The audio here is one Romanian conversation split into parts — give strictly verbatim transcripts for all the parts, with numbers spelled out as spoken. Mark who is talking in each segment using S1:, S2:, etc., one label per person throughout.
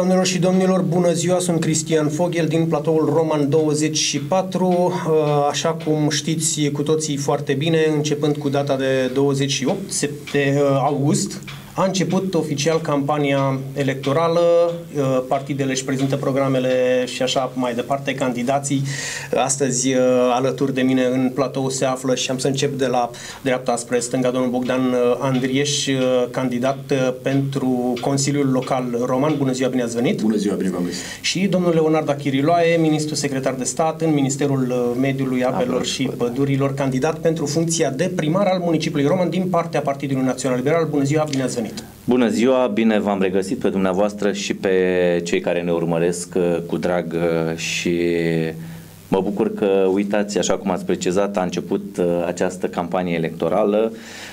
S1: Doamnelor și domnilor, bună ziua, sunt Cristian Fogel din platoul Roman douăzeci și patru. Așa cum știți cu toții foarte bine, începând cu data de douăzeci și opt august, a început oficial campania electorală, partidele își prezintă programele și așa mai departe, candidații. Astăzi alături de mine în platou se află și am să încep de la dreapta spre stânga, domnul Bogdan Andrieș, candidat pentru Consiliul Local Roman. Bună ziua, bine ați venit!
S2: Bună ziua, bine v-am găsit!
S1: Și domnul Leonard Achiriloae, ministru secretar de stat în Ministerul Mediului, Apelor și Pădurilor, candidat pentru funcția de primar al municipiului Roman din partea Partidului Național Liberal. Bună ziua, bine ați venit!
S3: Bună ziua, bine v-am regăsit pe dumneavoastră și pe cei care ne urmăresc cu drag și mă bucur că, uitați, așa cum ați precizat, a început această campanie electorală.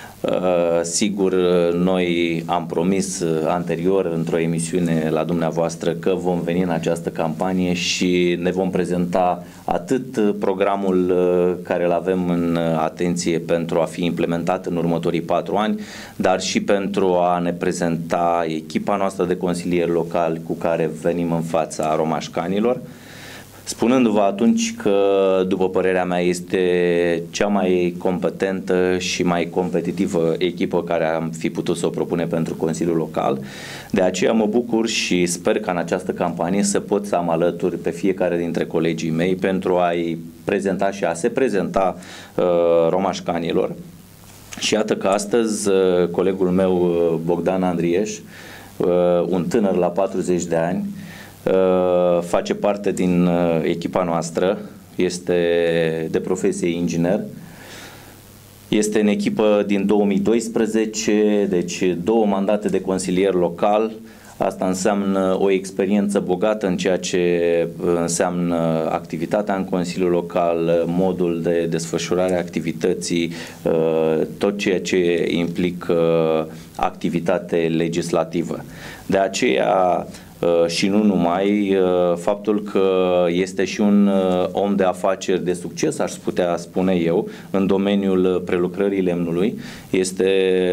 S3: Sigur, noi am promis anterior într-o emisiune la dumneavoastră că vom veni în această campanie și ne vom prezenta atât programul care îl avem în atenție pentru a fi implementat în următorii patru ani, dar și pentru a ne prezenta echipa noastră de consilieri locali cu care venim în fața romașcanilor, spunându-vă atunci că, după părerea mea, este cea mai competentă și mai competitivă echipă care am fi putut să o propune pentru Consiliul Local. De aceea mă bucur și sper că în această campanie să pot să am alături pe fiecare dintre colegii mei pentru a-i prezenta și a se prezenta uh, romașcanilor. Și iată că astăzi uh, colegul meu uh, Bogdan Andrieș, uh, un tânăr la patruzeci de ani, Uh, face parte din uh, echipa noastră, este de profesie inginer, este în echipă din două mii doisprezece, deci două mandate de consilier local. Asta înseamnă o experiență bogată în ceea ce înseamnă activitatea în Consiliul Local, modul de desfășurare a activității, tot ceea ce implică activitate legislativă. De aceea și nu numai, faptul că este și un om de afaceri de succes, aș putea spune eu, în domeniul prelucrării lemnului, este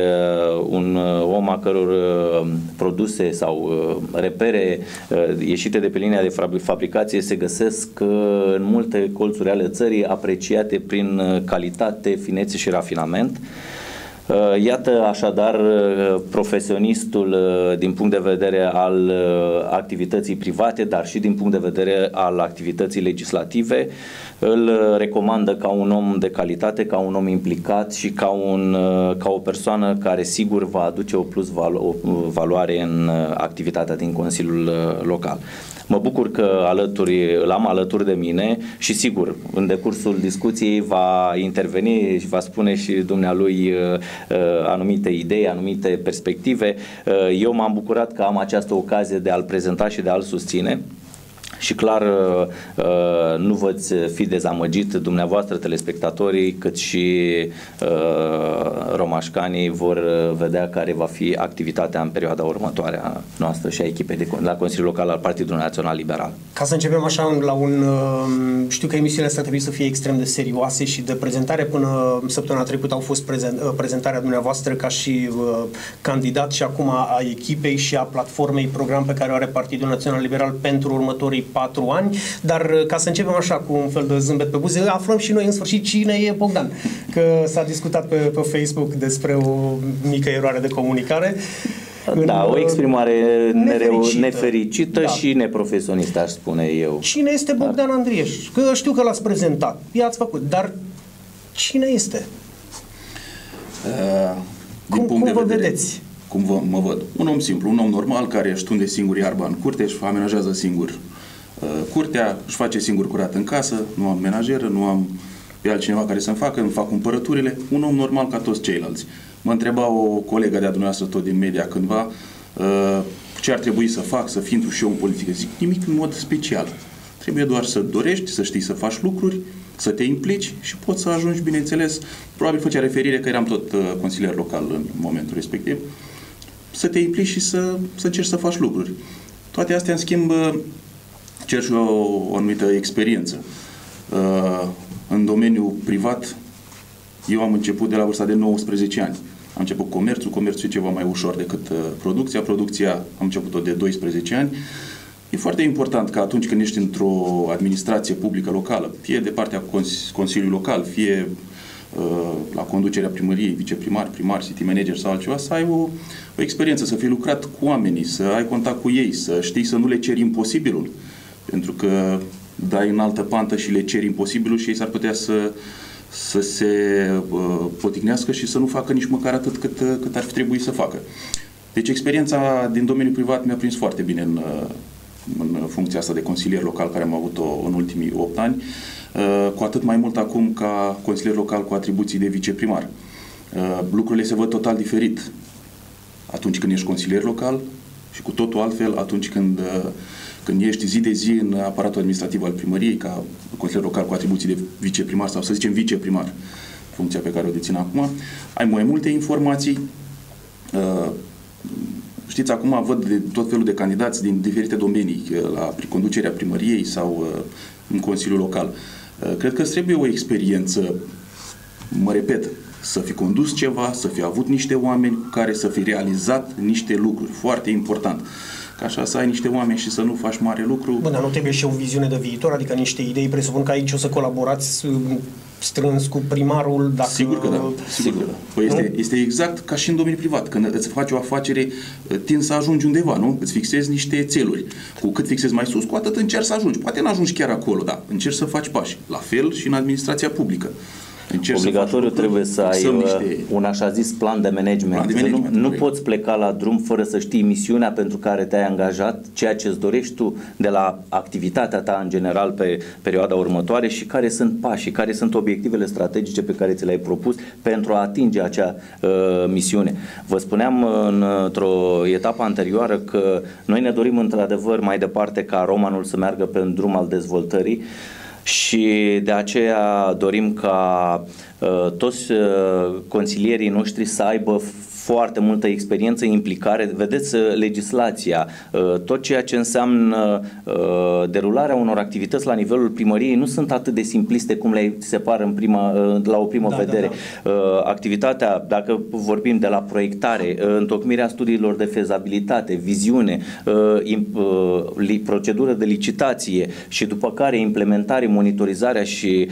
S3: un om a căror produse sau repere ieșite de pe linia de fabricație se găsesc în multe colțuri ale țării, apreciate prin calitate, finețe și rafinament. Iată așadar profesionistul din punct de vedere al activității private, dar și din punct de vedere al activității legislative. Îl recomandă ca un om de calitate, ca un om implicat și ca, un, ca o persoană care sigur va aduce o plus valo, o valoare în activitatea din Consiliul Local. Mă bucur că alături, îl am alături de mine și sigur, în decursul discuției va interveni și va spune și dumnealui uh, anumite idei, anumite perspective. Uh, eu m-am bucurat că am această ocazie de a-l prezenta și de a-l susține. Și clar nu veți fi dezamăgit, dumneavoastră, telespectatorii, cât și uh, romașcanii vor vedea care va fi activitatea în perioada următoare a noastră și a echipei de, la Consiliul Local al Partidului Național Liberal.
S1: Ca să începem așa la un... Știu că emisiunile astea trebuie să fie extrem de serioase și de prezentare. Până săptămâna trecută au fost prezent, prezentarea dumneavoastră ca și uh, candidat și acum a echipei și a platformei program pe care o are Partidul Național Liberal pentru următorii patru ani, dar ca să începem așa cu un fel de zâmbet pe buze, aflăm și noi în sfârșit cine e Bogdan, că s-a discutat pe, pe Facebook despre o mică eroare de comunicare.
S3: Da, în, o exprimare
S1: nefericită,
S3: nefericită
S1: da.
S3: și neprofesionistă, aș spune eu.
S1: Cine este Bogdan Andrieș? Că știu că l-ați prezentat, i-ați făcut, dar cine este?
S2: Uh,
S1: cum cum
S2: de
S1: vă
S2: vedere,
S1: vedeți?
S2: Cum vă, mă văd? Un om simplu, un om normal care își tunde singur iarba în curte, își amenajează singur curtea, își face singur curat în casă, nu am menajeră, nu am pe altcineva care să-mi facă, îmi fac cumpărăturile, un om normal ca toți ceilalți. Mă întreba o colegă de-a dumneavoastră tot din media cândva ce ar trebui să fac, să fi intru și eu în politică. Zic, nimic în mod special. Trebuie doar să dorești, să știi să faci lucruri, să te implici și poți să ajungi, bineînțeles, probabil făcea referire că eram tot consilier local în momentul respectiv, să te implici și să, să încerci să faci lucruri. Toate astea, în schimb, cer și o, o anumită experiență. Uh, în domeniul privat, eu am început de la vârsta de nouăsprezece ani. Am început comerțul, comerțul e ceva mai ușor decât uh, producția. Producția am început-o de doisprezece ani. E foarte important că atunci când ești într-o administrație publică locală, fie de partea cons- Consiliului Local, fie uh, la conducerea primăriei, viceprimar, primar, city manager sau altceva, să ai o, o experiență, să fii lucrat cu oamenii, să ai contact cu ei, să știi să nu le ceri imposibilul. Pentru că dai în altă pantă și le ceri imposibilul și ei s-ar putea să, să se uh, poticnească și să nu facă nici măcar atât cât, cât ar fi trebuit să facă. Deci experiența din domeniul privat mi-a prins foarte bine în, în funcția asta de consilier local care am avut-o în ultimii opt ani, uh, cu atât mai mult acum ca consilier local cu atribuții de viceprimar. Uh, lucrurile se văd total diferit atunci când ești consilier local și cu totul altfel atunci când uh, Când ești zi de zi în aparatul administrativ al primăriei, ca consilier local cu atribuții de viceprimar sau să zicem viceprimar, funcția pe care o dețin acum, ai mai multe informații. Știți, acum văd de tot felul de candidați din diferite domenii la conducerea primăriei sau în Consiliul Local. Cred că îți trebuie o experiență, mă repet, să fi condus ceva, să fi avut niște oameni cu care să fi realizat niște lucruri. Foarte important. Ca așa să ai niște oameni și să nu faci mare lucru.
S1: Bun, dar nu trebuie și o viziune de viitor, adică niște idei, presupun că aici o să colaborați strâns cu primarul dacă...
S2: Sigur că da, sigur că da. Păi este, este exact ca și în domeniul privat. Când îți faci o afacere, tinzi să ajungi undeva, nu? Îți fixezi niște țeluri. Cu cât fixezi mai sus, cu atât încerci să ajungi. Poate nu ajungi chiar acolo, dar încerci să faci pași. La fel și în administrația publică.
S3: Încerci Obligatoriu să trebuie să ai niște... un așa zis plan de management. Plan de management nu nu poți pleca la drum fără să știi misiunea pentru care te-ai angajat, ceea ce îți dorești tu de la activitatea ta în general pe perioada următoare și care sunt pașii, care sunt obiectivele strategice pe care ți le-ai propus pentru a atinge acea uh, misiune. Vă spuneam într-o etapă anterioară că noi ne dorim într-adevăr mai departe ca Romanul să meargă pe un drum al dezvoltării. Și de aceea dorim ca uh, toți uh, consilierii noștri să aibă foarte multă experiență, implicare. Vedeți, legislația, tot ceea ce înseamnă derularea unor activități la nivelul primăriei nu sunt atât de simpliste cum le se par în prima, la o primă da, vedere. Da, da. Activitatea, dacă vorbim de la proiectare, întocmirea studiilor de fezabilitate, viziune, procedură de licitație și după care implementare, monitorizarea și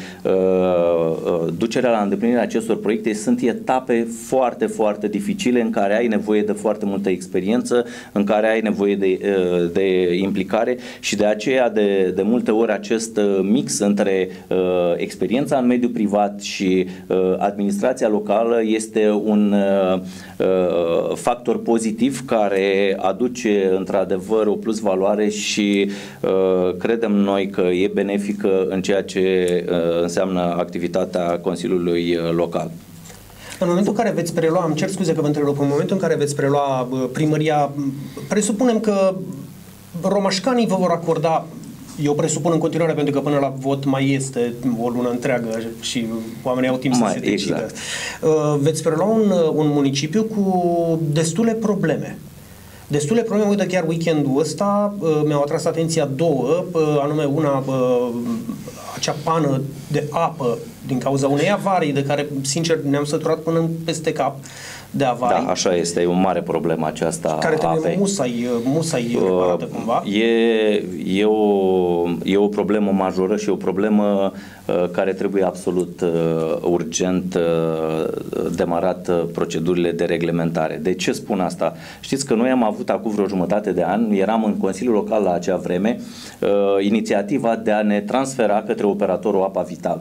S3: ducerea la îndeplinirea acestor proiecte sunt etape foarte, foarte dificile în care ai nevoie de foarte multă experiență, în care ai nevoie de, de implicare și de aceea de, de multe ori acest mix între uh, experiența în mediul privat și uh, administrația locală este un uh, factor pozitiv care aduce într-adevăr o plus valoare și uh, credem noi că e benefică în ceea ce uh, înseamnă activitatea Consiliului Local.
S1: În momentul în care veți prelua, îmi cer scuze că vă întrerup, în momentul în care veți prelua primăria, presupunem că romașcanii vă vor acorda, eu presupun în continuare, pentru că până la vot mai este o lună întreagă și oamenii au timp mai, să se decidă. Exact. Veți prelua un, un municipiu cu destule probleme. Destule probleme, uite, chiar weekendul ăsta mi-au atras atenția două, anume una, acea pană de apă din cauza unei avarii de care, sincer, ne-am săturat până peste cap de avarii.
S3: Da, așa este, e o mare problemă aceasta.
S1: Care trebuie
S3: apei.
S1: musai, musai reparată uh, cumva.
S3: E, e, o, e o problemă majoră și o problemă uh, care trebuie absolut uh, urgent uh, demarat uh, procedurile de reglementare. De ce spun asta? Știți că noi am avut acum vreo jumătate de an, eram în Consiliul Local la acea vreme, uh, inițiativa de a ne transfera către operatorul Apa Vital.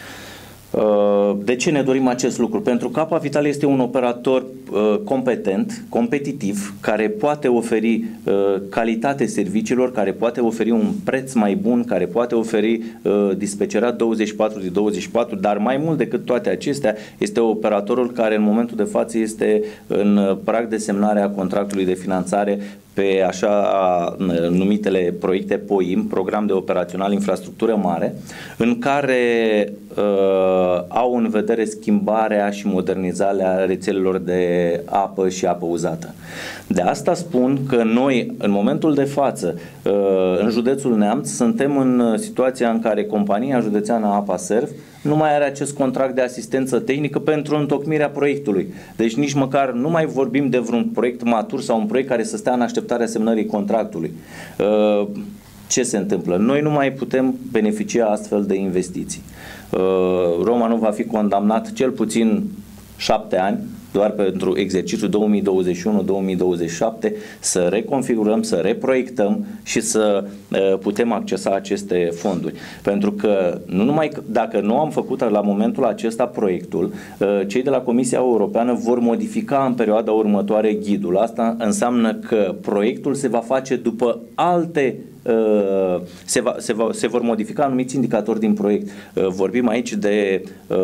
S3: De ce ne dorim acest lucru? Pentru că Apa Vital este un operator uh, competent, competitiv, care poate oferi uh, calitate serviciilor, care poate oferi un preț mai bun, care poate oferi uh, dispecerat douăzeci și patru din douăzeci și patru, dar mai mult decât toate acestea este operatorul care în momentul de față este în prag de semnare a contractului de finanțare pe așa numitele proiecte P O I M, Program de Operațional Infrastructură Mare, în care uh, au în vedere schimbarea și modernizarea rețelelor de apă și apă uzată. De asta spun că noi, în momentul de față, uh, în județul Neamț, suntem în situația în care compania județeană APASERV nu mai are acest contract de asistență tehnică pentru întocmirea proiectului. Deci nici măcar nu mai vorbim de vreun proiect matur sau un proiect care să stea în așteptarea semnării contractului. Uh, Ce se întâmplă? Noi nu mai putem beneficia astfel de investiții. Roma nu va fi condamnat cel puțin șapte ani, doar pentru exercițiul două mii douăzeci și unu două mii douăzeci și șapte, să reconfigurăm, să reproiectăm și să putem accesa aceste fonduri. Pentru că nu numai că, dacă nu am făcut la momentul acesta proiectul, cei de la Comisia Europeană vor modifica în perioada următoare ghidul. Asta înseamnă că proiectul se va face după alte Se, va, se, va, se vor modifica anumiți indicatori din proiect. Vorbim aici de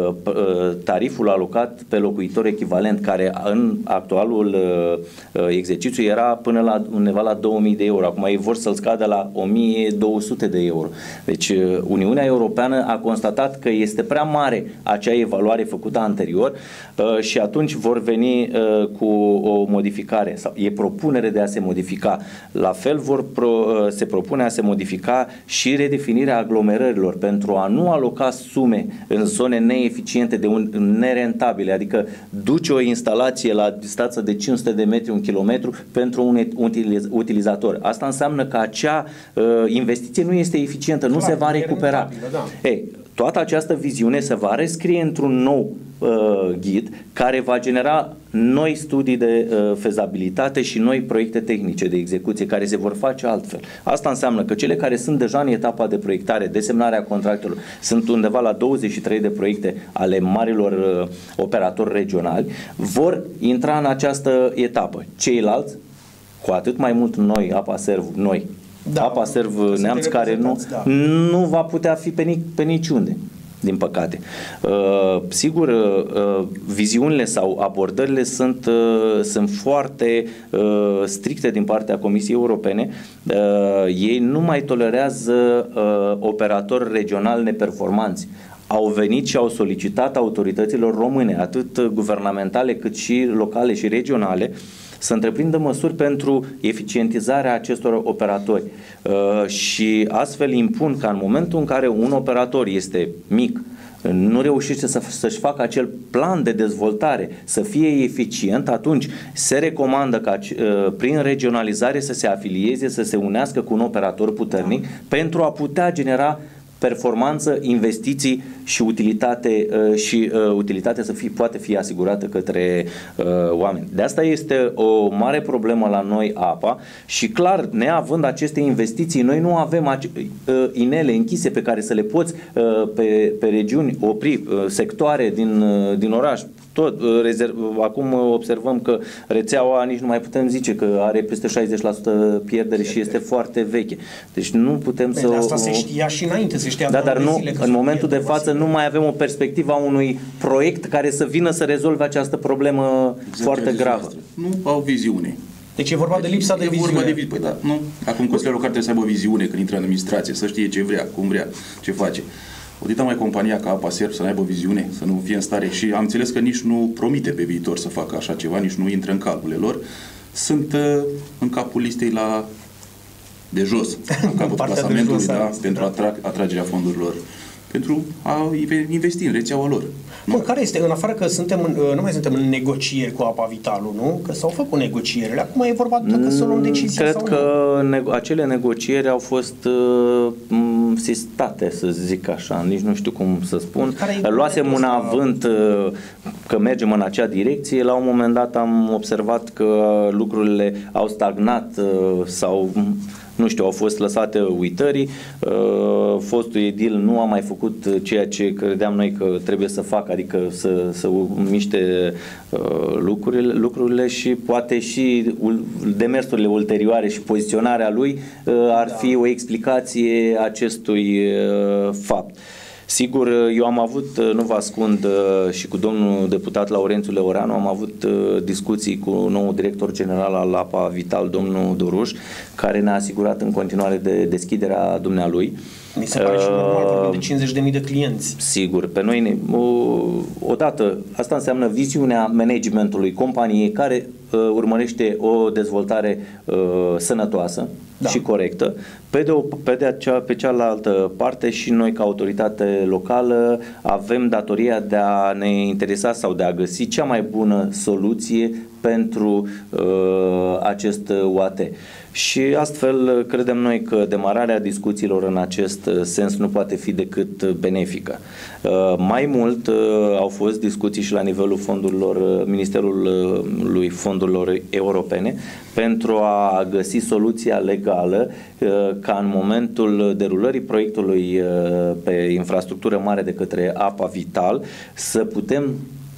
S3: tariful alocat pe locuitor echivalent, care în actualul exercițiu era până la undeva la două mii de euro. Acum ei vor să-l scadă la o mie două sute de euro. Deci Uniunea Europeană a constatat că este prea mare acea evaluare făcută anterior și atunci vor veni cu o modificare, sau e propunere de a se modifica. La fel vor pro, se propune a se modifica și redefinirea aglomerărilor pentru a nu aloca sume în zone neeficiente, de un, nerentabile, adică duce o instalație la distanță de cinci sute de metri, un kilometru pentru un utiliz, utilizator. Asta înseamnă că acea uh, investiție nu este eficientă, nu Clar, se va recupera. Da. Ei, toată această viziune se va rescrie într-un nou uh, ghid care va genera noi studii de uh, fezabilitate și noi proiecte tehnice de execuție care se vor face altfel. Asta înseamnă că cele care sunt deja în etapa de proiectare, de semnarea contractelor, sunt undeva la douăzeci și trei de proiecte ale marilor uh, operatori regionali, vor intra în această etapă. Ceilalți, cu atât mai mult noi, APASERV, noi, da, APASERV Neamț, care nu, da. nu va putea fi pe, nic, pe niciunde, din păcate. Uh, sigur, uh, viziunile sau abordările sunt, uh, sunt foarte uh, stricte din partea Comisiei Europene. Uh, ei nu mai tolerează uh, operatori regionali neperformanți. Au venit și au solicitat autorităților române, atât guvernamentale cât și locale și regionale, să întreprindă măsuri pentru eficientizarea acestor operatori uh, și astfel impun ca în momentul în care un operator este mic, nu reușește să, să-și facă acel plan de dezvoltare, să fie eficient, atunci se recomandă ca uh, prin regionalizare să se afilieze, să se unească cu un operator puternic da. pentru a putea genera performanță, investiții și utilitate uh, și uh, utilitatea să fie, poate fi asigurată către uh, oameni. De asta este o mare problemă la noi APA și clar, neavând aceste investiții, noi nu avem ace- uh, inele închise pe care să le poți uh, pe, pe regiuni opri, uh, sectoare din, uh, din oraș. Tot, rezerv, acum observăm că rețeaua nici nu mai putem zice că are peste șaizeci la sută pierdere și este foarte veche. Deci nu putem Bine, să...
S1: Asta se știa și înainte, se știa.
S3: Da, dar nu, în momentul de față nu mai avem o perspectivă a unui proiect care să vină să rezolve această problemă exact foarte gravă.
S2: Nu au viziune.
S1: Deci e vorba de lipsa de viziune.
S2: De viziune. Păi da, nu. Acum consilierul local trebuie să aibă viziune când intră în administrație, să știe ce vrea, cum vrea, ce face. O dita mai compania ca APASERV să n-aibă viziune, să nu fie în stare și am înțeles că nici nu promite pe viitor să facă așa ceva, nici nu intră în calculele lor. Sunt uh, în capul listei la de jos, în capul clasamentului, jos, da, pentru da. Atra- atragerea fondurilor, pentru a investi în rețeaua lor.
S1: Bun, care este? În afară că suntem în, nu mai suntem în negocieri cu Apa Vitalul, nu? Că s-au făcut negocierile. Acum e vorba dacă să luăm decizia
S3: Cred
S1: sau
S3: că
S1: nu.
S3: Ne- acele negocieri au fost uh, sistate, să zic așa, nici nu știu cum să spun. Luasem un avânt uh, că mergem în acea direcție. La un moment dat am observat că lucrurile au stagnat uh, sau... nu știu, au fost lăsate uitării, uh, fostul edil nu a mai făcut ceea ce credeam noi că trebuie să facă, adică să, să miște uh, lucrurile, lucrurile și poate și demersurile ulterioare și poziționarea lui uh, ar da. fi o explicație acestui uh, fapt. Sigur, eu am avut, nu vă ascund, și cu domnul deputat Laurențiu Leoreanu, am avut discuții cu noul director general al APA Vital, domnul Doruș, care ne-a asigurat în continuare de deschiderea dumnealui.
S1: Mi se pare uh, și normal, vorbim de cincizeci de mii de clienți.
S3: Sigur, pe noi, ne, odată, asta înseamnă viziunea managementului companiei care uh, urmărește o dezvoltare uh, sănătoasă, da, și corectă. Pe de, o, pe, de acea, pe cealaltă parte și noi ca autoritate locală avem datoria de a ne interesa sau de a găsi cea mai bună soluție pentru uh, acest U A T. Și astfel credem noi că demararea discuțiilor în acest sens nu poate fi decât benefică. Mai mult au fost discuții și la nivelul fondurilor, Ministerului Fondurilor Europene pentru a găsi soluția legală ca în momentul derulării proiectului pe infrastructură mare de către Apa Vital să putem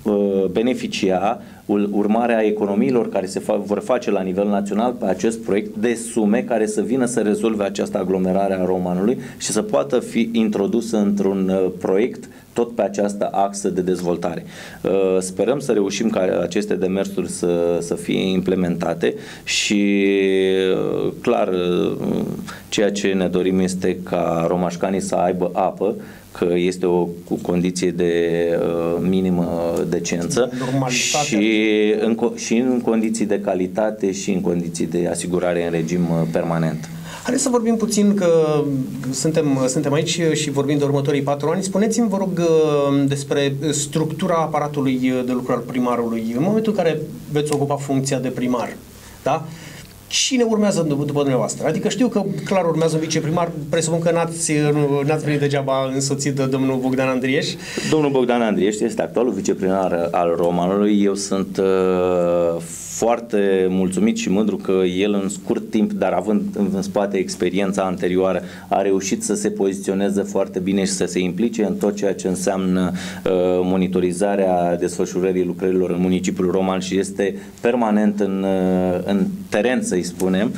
S3: beneficia urmarea economiilor care se fa- vor face la nivel național pe acest proiect de sume care să vină să rezolve această aglomerare a Romanului și să poată fi introdusă într-un uh, proiect tot pe această axă de dezvoltare. Uh, sperăm să reușim ca aceste demersuri să, să fie implementate și uh, clar uh, ceea ce ne dorim este ca romașcanii să aibă apă, că este o condiție de uh, minimă decență și în, și în condiții de calitate și în condiții de asigurare în regim permanent.
S1: Haideți să vorbim puțin, că suntem, suntem aici și vorbim de următorii patru ani. Spuneți-mi, vă rog, despre structura aparatului de lucru al primarului. În momentul în care veți ocupa funcția de primar, da? Cine urmează după, după dumneavoastră? Adică știu că clar urmează un viceprimar, presupun că n-ați, n-ați venit degeaba însoțit de domnul Bogdan Andrieș.
S3: Domnul Bogdan Andrieș este actualul viceprimar al Romanului. Eu sunt uh, foarte mulțumit și mândru că el în scurt timp, dar având în spate experiența anterioară, a reușit să se poziționeze foarte bine și să se implice în tot ceea ce înseamnă uh, monitorizarea desfășurării lucrărilor în municipiul Roman și este permanent în, uh, în teren, să-i spunem.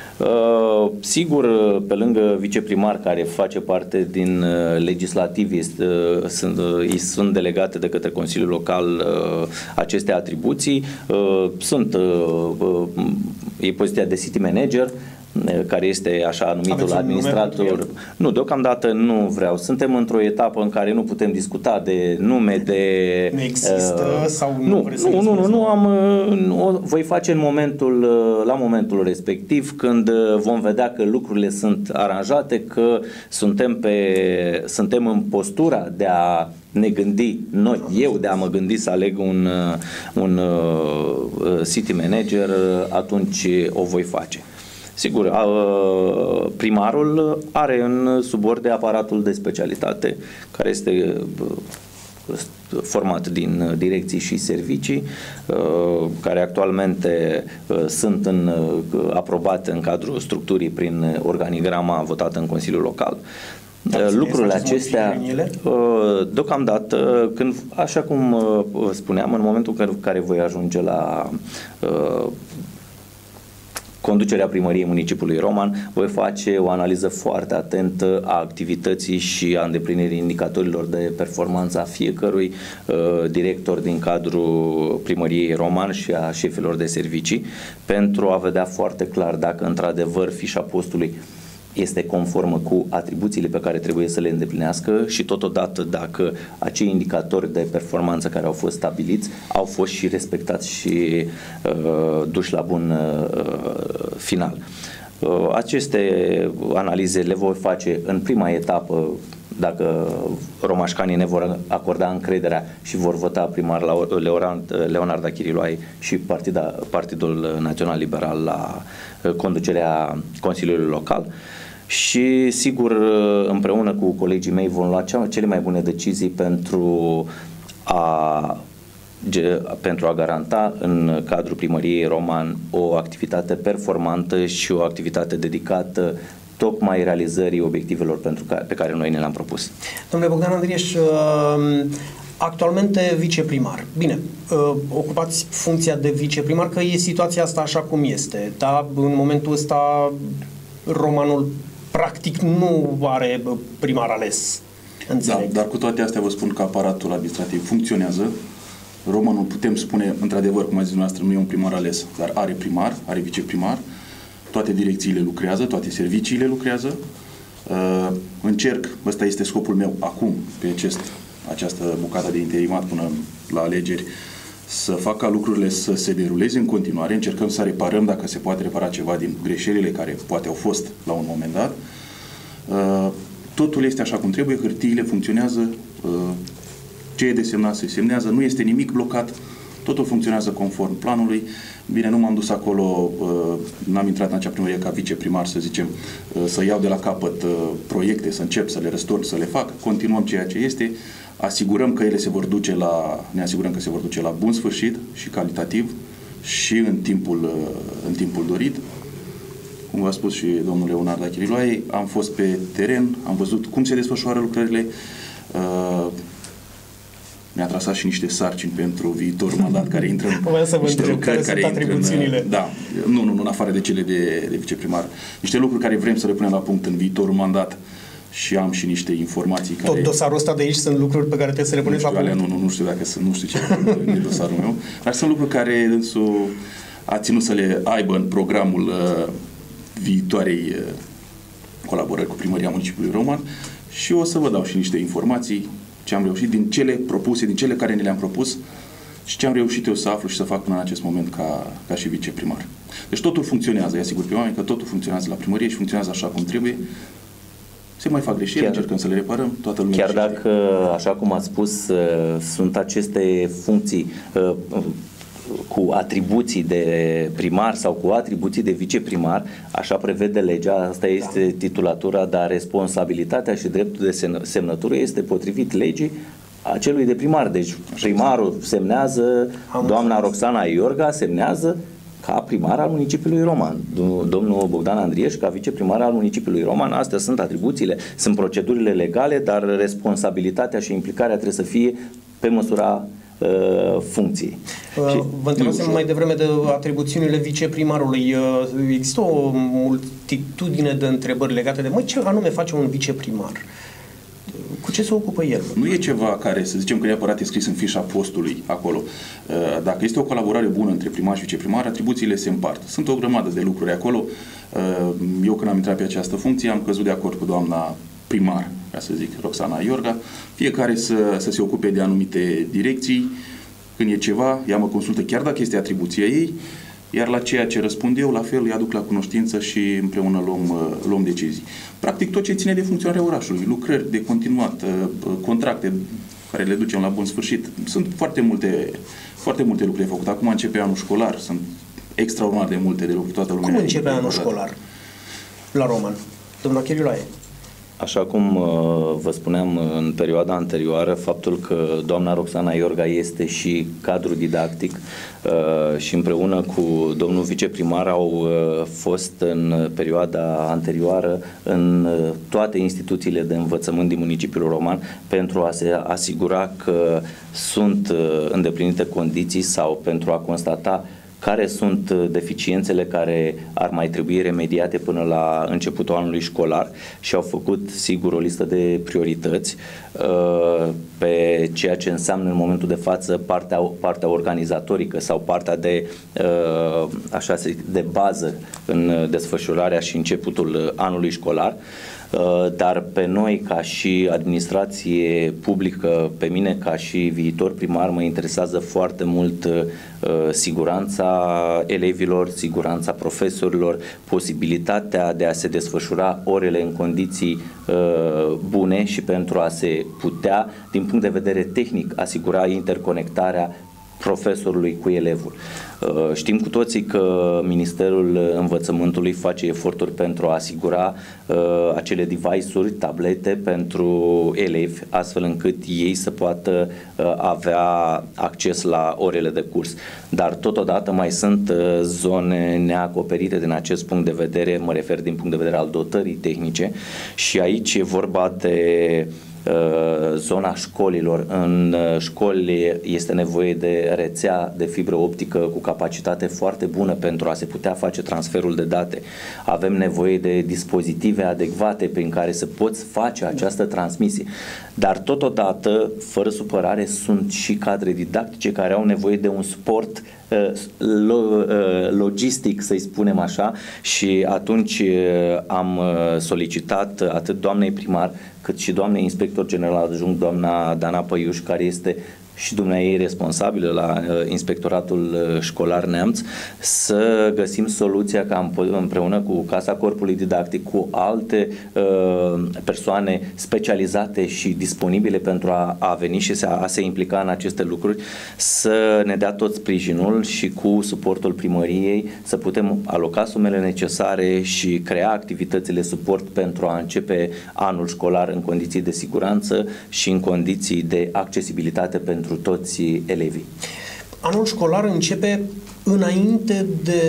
S3: Uh, sigur, pe lângă viceprimar care face parte din uh, legislativ, este, uh, sunt, uh, îi sunt delegate de către Consiliul Local uh, aceste atribuții. Uh, sunt uh, uh, e poziția de city manager, care este așa numitul administrator. Nu, deocamdată nu vreau. Suntem într-o etapă în care nu putem discuta de nume, de...
S1: Nu există uh, sau nu?
S3: Nu, nu, nu, nu, nu am... O voi face în momentul, la momentul respectiv, când vom vedea că lucrurile sunt aranjate, că suntem, pe, suntem în postura de a ne gândi, noi, eu de a mă gândi să aleg un, un uh, city manager, atunci o voi face. Sigur, primarul are în suborde aparatul de specialitate, care este format din direcții și servicii, care actualmente sunt în, aprobate în cadrul structurii prin organigrama votată în Consiliul Local. Dar lucrurile acestea, deocamdată, când, așa cum spuneam, în momentul în care voi ajunge la conducerea primăriei municipiului Roman, voi face o analiză foarte atentă a activității și a îndeplinirii indicatorilor de performanță a fiecărui uh, director din cadrul primăriei Roman și a șefilor de servicii, pentru a vedea foarte clar dacă într-adevăr fișa postului este conformă cu atribuțiile pe care trebuie să le îndeplinească și totodată dacă acei indicatori de performanță care au fost stabiliți au fost și respectați și uh, duși la bun uh, final. Uh, aceste analize le voi face în prima etapă dacă romașcanii ne vor acorda încrederea și vor vota primar la Leonard Achiriloae și Partida, Partidul Național Liberal la conducerea Consiliului Local. Și sigur împreună cu colegii mei vom lua cele mai bune decizii pentru a, pentru a garanta în cadrul primăriei Roman o activitate performantă și o activitate dedicată tocmai realizării obiectivelor pentru care, pe care noi ne le-am propus.
S1: Domnule Bogdan Andrieș, actualmente viceprimar. Bine, ocupați funcția de viceprimar, că e situația asta așa cum este, dar în momentul ăsta Romanul practic nu are primar ales. Înțeleg.
S2: Da, dar cu toate astea vă spun că aparatul administrativ funcționează. Romanul, putem spune, într-adevăr, cum a zis dumneavoastră, nu e un primar ales, dar are primar, are viceprimar. Toate direcțiile lucrează, toate serviciile lucrează. Încerc, ăsta este scopul meu acum, pe acest, această bucată de interimat până la alegeri, să fac ca lucrurile să se deruleze în continuare, încercăm să reparăm, dacă se poate repara ceva din greșelile care poate au fost la un moment dat. Totul este așa cum trebuie, hârtiile funcționează, ce e desemnat se semnează, nu este nimic blocat, totul funcționează conform planului. Bine, nu m-am dus acolo, n-am intrat în acea primărie ca viceprimar, să zicem, să iau de la capăt proiecte, să încep să le răstorn, să le fac, continuăm ceea ce este, asigurăm că ele se vor duce la, ne asigurăm că se vor duce la bun sfârșit și calitativ și în timpul, în timpul dorit. Cum v-a spus și domnul Leonard Achiriloae, am fost pe teren, am văzut cum se desfășoară lucrările, mi-a trasat și niște sarcini pentru viitorul mandat care intră în niște lucrări care intră în, da, nu, nu, nu, în afară de cele de, de viceprimar. Niște lucruri care vrem să le punem la punct în viitorul mandat și am și niște informații care...
S1: Tot dosarul ăsta de aici sunt lucruri pe care trebuie să le puneți la punct?
S2: Nu, nu, nu știu dacă sunt, nu știu ce e dosarul meu, dar sunt lucruri care dânsul a ținut să le aibă în programul uh, viitoarei uh, colaborări cu Primăria Municipiului Roman și o să vă dau și niște informații ce am reușit din cele propuse, din cele care ne le-am propus și ce am reușit eu să aflu și să fac până în acest moment ca, ca și viceprimar. Deci totul funcționează, îi asigur pe oameni că totul funcționează la primărie și funcționează așa cum trebuie. Se mai fac greșeli, chiar, încercăm să le reparăm, toată lumea.
S3: Chiar dacă, așa cum ați spus, sunt aceste funcții cu atribuții de primar sau cu atribuții de viceprimar, așa prevede legea, asta este titulatura, dar responsabilitatea și dreptul de semnătură este potrivit legii acelui de primar. Deci primarul semnează, doamna Roxana Iorga semnează ca primar al municipiului Roman, domnul Bogdan Andrieș ca viceprimar al municipiului Roman. Astea sunt atribuțiile, sunt procedurile legale, dar responsabilitatea și implicarea trebuie să fie pe măsura funcții.
S1: Uh, Vă întrebasem mai devreme de atribuțiunile viceprimarului. Uh, există o multitudine de întrebări legate de măi, ce anume face un viceprimar? Cu ce se ocupă el?
S2: Nu e ceva care, să zicem că neapărat e scris în fișa postului acolo. Uh, dacă este o colaborare bună între primar și viceprimar, atribuțiile se împart. Sunt o grămadă de lucruri acolo. Uh, eu când am intrat pe această funcție am căzut de acord cu doamna primar, ca să zic, Roxana Iorga, fiecare să, să se ocupe de anumite direcții, când e ceva, ea mă consultă chiar dacă este atribuția ei, iar la ceea ce răspund eu, la fel îi aduc la cunoștință și împreună luăm, luăm decizii. Practic tot ce ține de funcționarea orașului, lucrări de continuat, contracte care le ducem la bun sfârșit, sunt foarte multe, foarte multe lucruri de făcut. Acum începe anul școlar, sunt extraordinar de multe de lucruri, toată lumea.
S1: Cum începe anul școlar la Roman? Domnul Achiriloae.
S3: Așa cum vă spuneam în perioada anterioară, faptul că doamna Roxana Iorga este și cadru didactic și împreună cu domnul viceprimar au fost în perioada anterioară în toate instituțiile de învățământ din municipiul Roman pentru a se asigura că sunt îndeplinite condiții sau pentru a constata care sunt deficiențele care ar mai trebui remediate până la începutul anului școlar și au făcut, sigur, o listă de priorități pe ceea ce înseamnă în momentul de față partea, partea organizatorică sau partea de, așa să zic, de bază în desfășurarea și începutul anului școlar. Dar pe noi ca și administrație publică, pe mine ca și viitor primar, mă interesează foarte mult siguranța elevilor, siguranța profesorilor, posibilitatea de a se desfășura orele în condiții bune și pentru a se putea, din punct de vedere tehnic, asigura interconectarea profesorului cu elevul. Știm cu toții că Ministerul Învățământului face eforturi pentru a asigura acele device-uri, tablete pentru elevi, astfel încât ei să poată avea acces la orele de curs. Dar totodată mai sunt zone neacoperite din acest punct de vedere, mă refer din punct de vedere al dotării tehnice și aici e vorba de zona școlilor. În școli este nevoie de rețea de fibră optică cu capacitate foarte bună pentru a se putea face transferul de date. Avem nevoie de dispozitive adecvate prin care să poți face această transmisie. Dar totodată, fără supărare, sunt și cadre didactice care au nevoie de un suport logistic, să-i spunem așa, și atunci am solicitat atât doamnei primar cât și doamnei inspector general adjunct, doamna Dana Păiuș, care este și dumneavoastră responsabilă la uh, Inspectoratul Școlar Neamț, să găsim soluția ca împreună cu Casa Corpului Didactic, cu alte uh, persoane specializate și disponibile pentru a, a veni și să, a se implica în aceste lucruri, să ne dea tot sprijinul și cu suportul primăriei să putem aloca sumele necesare și crea activitățile suport pentru a începe anul școlar în condiții de siguranță și în condiții de accesibilitate pentru toți elevii.
S1: Anul școlar începe înainte de,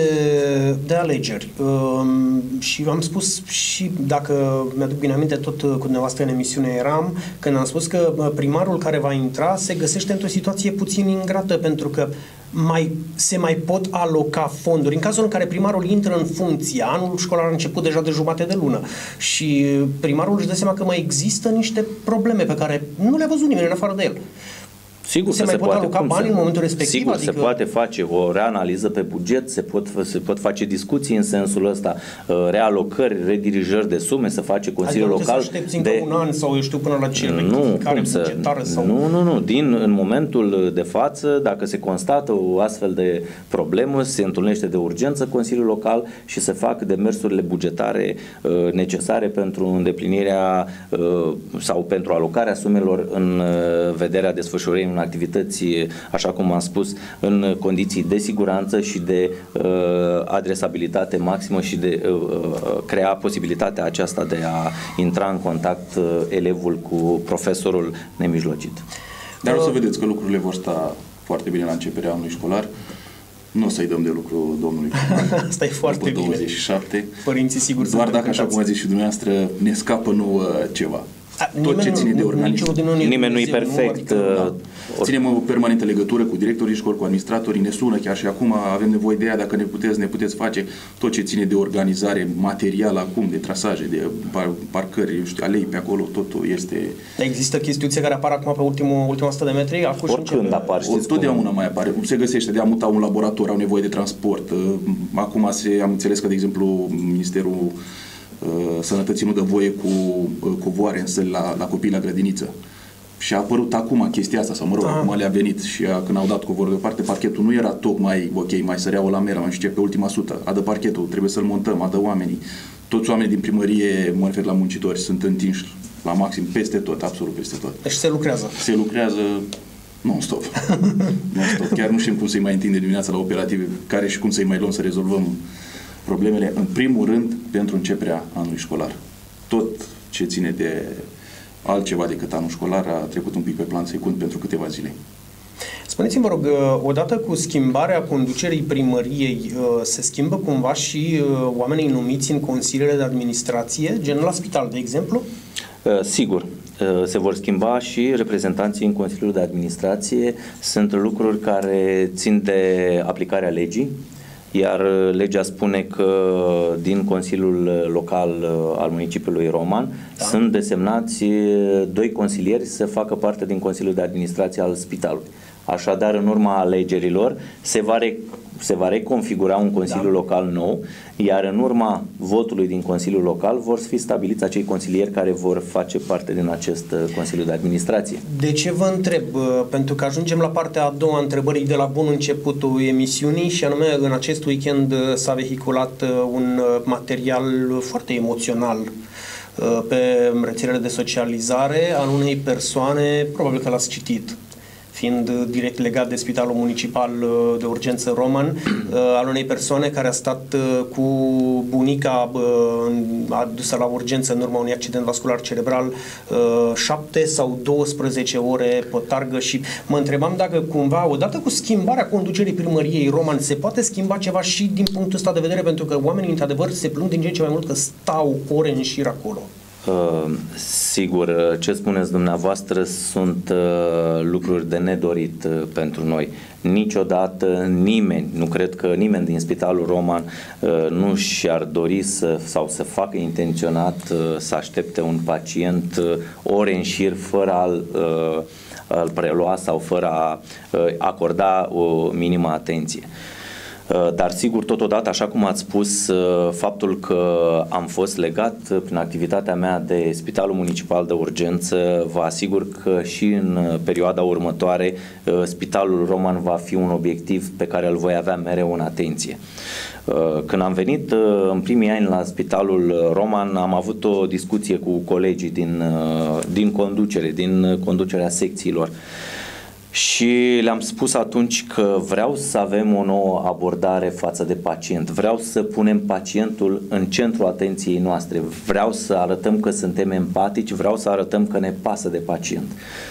S1: de alegeri. Um, și am spus și, dacă mi-aduc bine aminte, tot cu dumneavoastră în emisiune eram, când am spus că primarul care va intra se găsește într-o situație puțin ingrată, pentru că mai, se mai pot aloca fonduri. În cazul în care primarul intră în funcție, anul școlar a început deja de jumătate de lună și primarul își dă seama că mai există niște probleme pe care nu le-a văzut nimeni în afară de el.
S3: Sigur
S1: se
S3: că
S1: mai
S3: se
S1: pot
S3: poate,
S1: aloca bani în momentul respectiv?
S3: Sigur,
S1: adică...
S3: se poate face o reanaliză pe buget, se pot, se pot face discuții în sensul ăsta, realocări, redirijări de sume, să face Consiliul
S1: adică
S3: Local.
S1: Adică să de... un an sau eu știu până la ce rectificare bugetară? Sau...
S3: Nu, nu, nu. Din, în momentul de față, dacă se constată o astfel de problemă, se întâlnește de urgență Consiliul Local și se fac demersurile bugetare uh, necesare pentru îndeplinirea uh, sau pentru alocarea sumelor în uh, vederea desfășurării în activități, așa cum am spus, în condiții de siguranță și de uh, adresabilitate maximă și de uh, crea posibilitatea aceasta de a intra în contact uh, elevul cu profesorul nemijlocit.
S2: Dar o să vedeți că lucrurile vor sta foarte bine la începerea anului școlar. Nu o să-i dăm de lucru domnului primar.
S1: Asta e foarte bine.
S2: douăzeci și șapte.
S1: Părinții sigur
S2: doar dacă, așa cum a zis și dumneavoastră, ne scapă nouă ceva. Tot nimeni, ce ține de organizare.
S3: Nimeni nu e perfect.
S2: Nu, adică, da. Ținem o permanentă legătură cu directorii școli, cu administratorii, ne sună chiar și acum, avem nevoie de ea, dacă ne puteți, ne puteți face tot ce ține de organizare materială acum, de trasaje, de par, parcări, eu știu, alei pe acolo, totul este...
S1: Există chestiuțe care apar acum pe ultimul, ultima sută de metri?
S3: Oricând apar, știți cum?
S2: Totdeauna mai apare. Se găsește de a muta un laborator, au nevoie de transport. Acum se, am înțeles că, de exemplu, Ministerul Sănătății nu dă voie cu covoare în săli la, la copii la grădiniță. Și a apărut acum chestia asta, sau mă rog, acum le-a venit și a, când au dat covorul deoparte, parchetul nu era tocmai ok, mai sărea o lameră, mai știu ce, pe ultima sută, adă parchetul, trebuie să-l montăm, adă oamenii. Toți oamenii din primărie, mă refer la muncitori, sunt întinși la maxim, peste tot, absolut peste tot.
S1: Deci se lucrează.
S2: Se lucrează non-stop. non-stop. Chiar nu știm cum să-i mai întinde dimineața la operative, care și cum să-i mai luăm să rezolvăm problemele, în primul rând, pentru începerea anului școlar. Tot ce ține de altceva decât anul școlar a trecut un pic pe plan secund pentru câteva zile.
S1: Spuneți-mi, vă rog, odată cu schimbarea conducerii primăriei, se schimbă cumva și oamenii numiți în consiliile de administrație, gen la spital, de exemplu?
S3: Sigur. Se vor schimba și reprezentanții în Consiliul de Administrație. Sunt lucruri care țin de aplicarea legii, iar legea spune că din Consiliul Local al municipiului Roman da. sunt desemnați doi consilieri să facă parte din Consiliul de Administrație al spitalului. Așadar, în urma alegerilor se va, re, se va reconfigura un Consiliu da. Local nou, iar în urma votului din Consiliul Local vor fi stabiliți acei consilieri care vor face parte din acest Consiliu de Administrație.
S1: De ce vă întreb? Pentru că ajungem la partea a doua întrebării de la bun începutul emisiunii și anume în acest weekend s-a vehiculat un material foarte emoțional pe rețelele de socializare al unei persoane, probabil că l-ați citit, fiind direct legat de Spitalul Municipal de Urgență Roman, al unei persoane care a stat cu bunica adusă la urgență în urma unui accident vascular cerebral șapte sau douăsprezece ore pe targă și mă întrebam dacă cumva, odată cu schimbarea conducerii primăriei Roman, se poate schimba ceva și din punctul ăsta de vedere, pentru că oamenii într-adevăr se plâng din ce în ce mai mult că stau ore în șir acolo.
S3: Sigur, ce spuneți dumneavoastră sunt lucruri de nedorit pentru noi. Niciodată nimeni, nu cred că nimeni din Spitalul Roman nu și-ar dori să, sau să facă intenționat să aștepte un pacient ore în șir fără a-l, a-l prelua sau fără a acorda o minimă atenție. Dar sigur, totodată, așa cum ați spus, faptul că am fost legat prin activitatea mea de Spitalul Municipal de Urgență, vă asigur că și în perioada următoare Spitalul Roman va fi un obiectiv pe care îl voi avea mereu în atenție. Când am venit în primii ani la Spitalul Roman, am avut o discuție cu colegii din, din conducere, din conducerea secțiilor. Și le-am spus atunci că vreau să avem o nouă abordare față de pacient. Vreau să punem pacientul în centrul atenției noastre. Vreau să arătăm că suntem empatici, vreau să arătăm că ne pasă de pacient.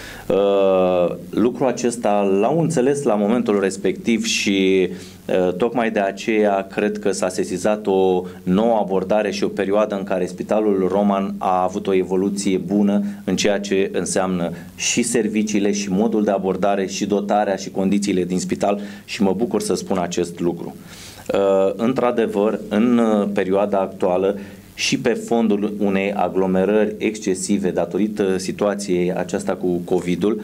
S3: Uh, lucrul acesta l-au înțeles la momentul respectiv și uh, tocmai de aceea cred că s-a sesizat o nouă abordare și o perioadă în care Spitalul Roman a avut o evoluție bună în ceea ce înseamnă și serviciile și modul de abordare și dotarea și condițiile din spital și mă bucur să spun acest lucru. Uh, într-adevăr, în perioada actuală și pe fondul unei aglomerări excesive datorită situației aceasta cu COVID-ul,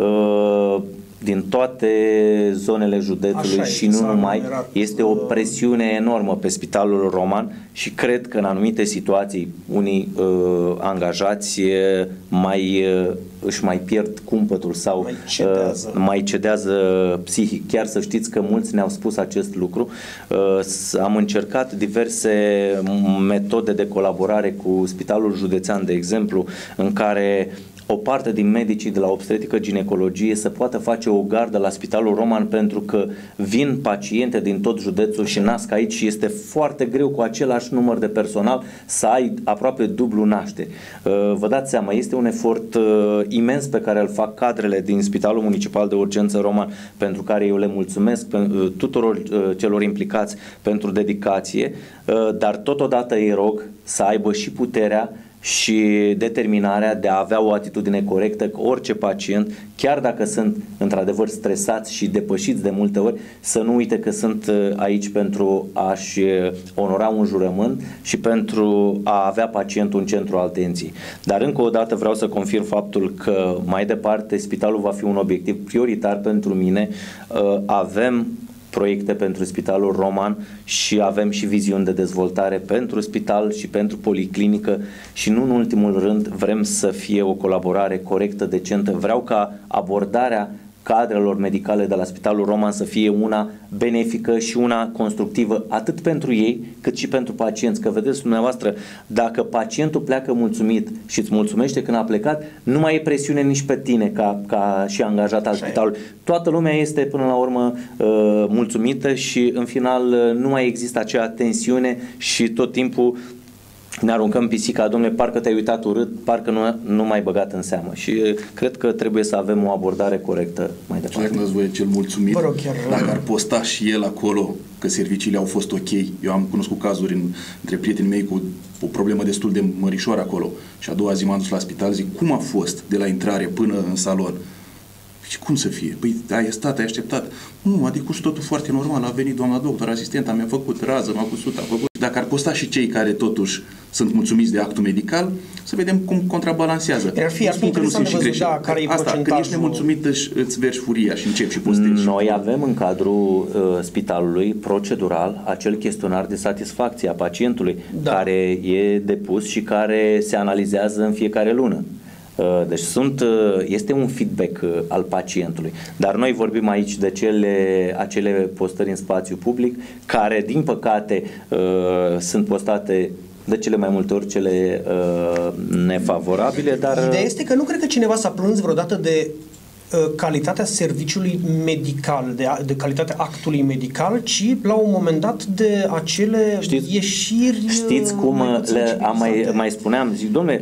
S3: din toate zonele județului și nu numai, este o presiune enormă pe Spitalul Roman și cred că în anumite situații unii uh, angajați mai, uh, își mai pierd cumpătul sau
S1: mai cedează.
S3: Uh, mai cedează psihic. Chiar să știți că mulți ne-au spus acest lucru. Uh, am încercat diverse metode de colaborare cu Spitalul Județean, de exemplu, în care o parte din medicii de la obstetrică ginecologie să poată face o gardă la Spitalul Roman pentru că vin paciente din tot județul și nasc aici și este foarte greu cu același număr de personal să ai aproape dublu nașteri. Vă dați seama, este un efort imens pe care îl fac cadrele din Spitalul Municipal de Urgență Roman, pentru care eu le mulțumesc tuturor celor implicați pentru dedicație, dar totodată îi rog să aibă și puterea și determinarea de a avea o atitudine corectă, că orice pacient, chiar dacă sunt într-adevăr stresați și depășiți de multe ori, să nu uite că sunt aici pentru a-și onora un jurământ și pentru a avea pacientul în centrul atenției. Dar încă o dată vreau să confirm faptul că mai departe Spitalul va fi un obiectiv prioritar pentru mine. Avem proiecte pentru Spitalul Roman și avem și viziuni de dezvoltare pentru spital și pentru policlinică și nu în ultimul rând vrem să fie o colaborare corectă, decentă. Vreau ca abordarea cadrelor medicale de la Spitalul Roman să fie una benefică și una constructivă atât pentru ei cât și pentru pacienți. Că vedeți dumneavoastră, dacă pacientul pleacă mulțumit și îți mulțumește când a plecat, nu mai e presiune nici pe tine ca, ca și angajat al spitalului. Toată lumea este până la urmă uh, mulțumită și în final uh, nu mai există acea tensiune și tot timpul ne aruncăm pisica, domnule, parcă te-ai uitat urât, parcă nu, nu m-ai băgat în seamă. Și cred că trebuie să avem o abordare corectă mai departe.
S2: Dacă nu-ți voie cel mulțumit,
S1: rog, chiar,
S2: dacă ar posta și el acolo că serviciile au fost ok. Eu am cunoscut cazuri în, între prietenii mei cu o problemă destul de mărișoară acolo. Și a doua zi m-am dus la spital, zic, cum a fost de la intrare până în salon? Și cum să fie? Păi ai stat, ai așteptat. Nu, a decurs totul foarte normal. A venit doamna doctor, asistenta, mi-a făcut rază, m-a cusut, a făcut. Dacă ar posta și cei care totuși sunt mulțumiți de actul medical, să vedem cum contrabalansează.
S1: Ar fi, ar fi interesant de văzut, da, care e procentajul.
S2: Când ești nemulțumit, își, îți vergi furia și începi și postezi.
S3: Noi avem în cadrul uh, spitalului procedural acel chestionar de satisfacție a pacientului, da, care e depus și care se analizează în fiecare lună. Deci sunt, este un feedback al pacientului, dar noi vorbim aici de cele, acele postări în spațiu public care, din păcate, sunt postate de cele mai multe ori cele nefavorabile, dar...
S1: Ideea este că nu cred că cineva s-a plâns vreodată de calitatea serviciului medical, de, de calitatea actului medical, ci la un moment dat de acele
S3: știți,
S1: ieșiri...
S3: Știți cum le, am mai, mai spuneam, zic, dom'le,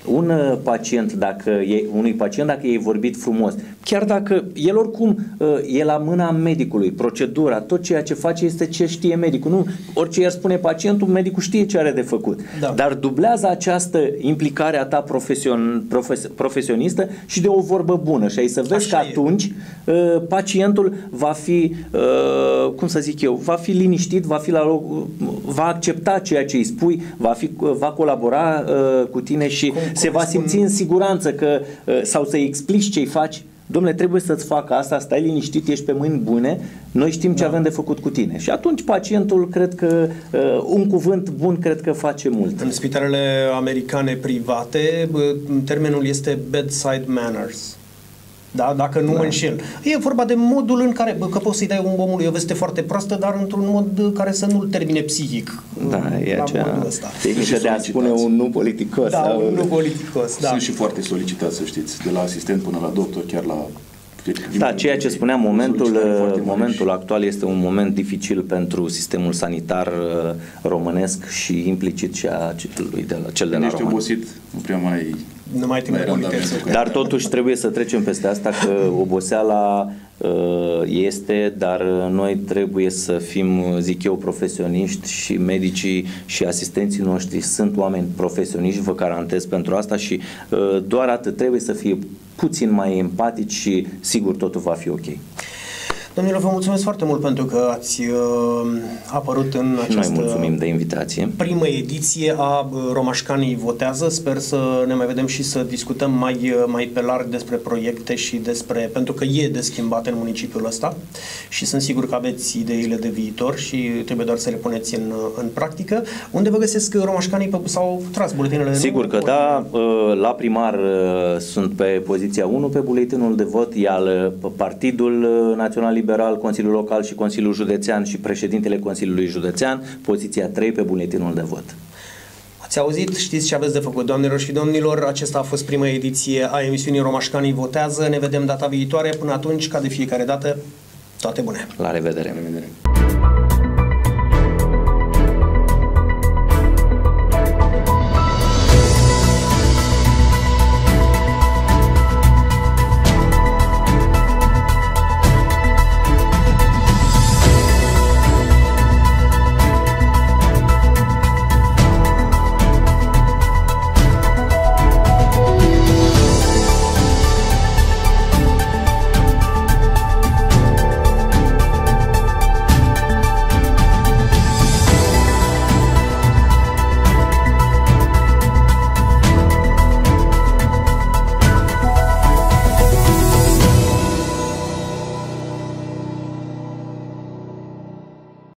S3: un pacient, dacă e, unui pacient, dacă e vorbit frumos, chiar dacă el oricum e la mâna medicului, procedura, tot ceea ce face este ce știe medicul. Nu, orice i-ar spune pacientul, medicul știe ce are de făcut. Da. Dar dublează această implicare a ta profesion, profes, profesionistă și de o vorbă bună. Și ai să vezi Așa că atunci e. pacientul va fi, cum să zic eu, va fi liniștit, va fi la loc, va accepta ceea ce îi spui, va, fi, va colabora cu tine și cum, se cum va simți spun... în siguranță că, sau să-i explici ce-i faci. Dom'le, trebuie să-ți facă asta, stai liniștit, ești pe mâini bune, noi știm ce da. avem de făcut cu tine. Și atunci pacientul, cred că un cuvânt bun, cred că face mult.
S1: În spitalele americane private, termenul este bedside manners. Da? Dacă nu da. mă înșel. E vorba de modul în care, bă, că poți să-i dai un omului o veste foarte proastă, dar într-un mod care să nu-l termine psihic.
S3: Da, e aceea tehnică de a spune un nu politicos.
S1: Da,
S3: sau...
S1: un nu politicos. Da.
S2: Sunt și foarte solicitați, să știți, de la asistent până la doctor, chiar la...
S3: Da, ceea ce spuneam, momentul, momentul actual este un moment dificil pentru sistemul sanitar românesc și implicit și a celui de la, cel de la
S2: Ești
S3: român.
S2: obosit, nu prea mai...
S1: Nu mai trebuie politețe.
S3: Dar totuși trebuie să trecem peste asta, că oboseala este, dar noi trebuie să fim, zic eu, profesioniști și medicii și asistenții noștri sunt oameni profesioniști, vă garantez pentru asta și doar atât, trebuie să fie puțin mai empatici și sigur totul va fi ok.
S1: Domnilor, vă mulțumesc foarte mult pentru că ați uh, apărut în această
S3: Noi mulțumim de invitație.
S1: primă ediție a Romașcanii Votează. Sper să ne mai vedem și să discutăm mai, mai pe larg despre proiecte și despre, pentru că e de schimbat în municipiul ăsta și sunt sigur că aveți ideile de viitor și trebuie doar să le puneți în, în practică. Unde vă găsesc Romașcanii sau tras buletinele?
S3: Sigur că da, la primar sunt pe poziția unu pe buletinul de vot, iar Partidul Național Liberal, Consiliul Local și Consiliul Județean și președintele Consiliului Județean, poziția trei pe buletinul de vot.
S1: Ați auzit, știți ce aveți de făcut, doamnelor și domnilor. Acesta a fost prima ediție a emisiunii Romașcanii Votează. Ne vedem data viitoare. Până atunci, ca de fiecare dată, toate bune.
S3: La revedere!
S2: La revedere.